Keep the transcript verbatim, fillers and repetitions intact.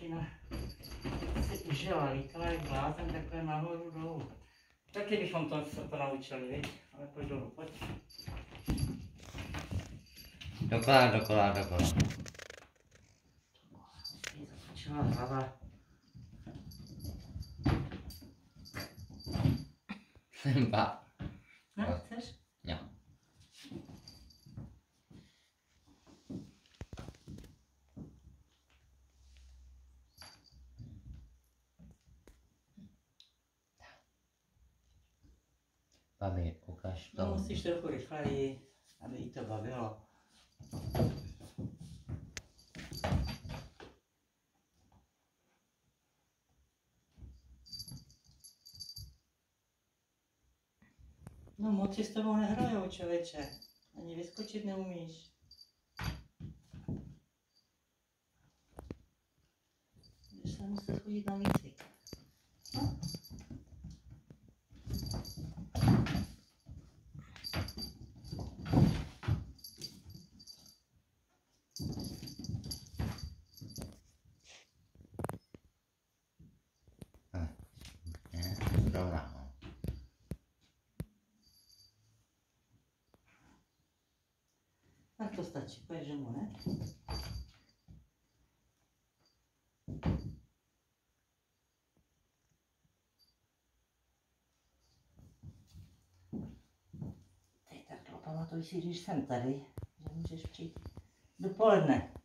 Martina si užila, lítala jak blázen takhle nahoru dolů. Taky bychom to, se to naučili, viď? Ale pojď dolů, pojď. Dokola, dokola, dokola. Začala hlava. Ba. No, chceš? Jo. Babi, ukaž to. No, musíš trochu rychleji, aby jí to bavilo. No moc si s tebou nehrajou, člověče. Ani vyskočit neumíš. Budeš se muset chodit na výcvik. No. Dobrá. Tak to stačí, pojď domů, ne? Teď tak pamatuj si, když jsem tady, že můžeš přijít dopoledne.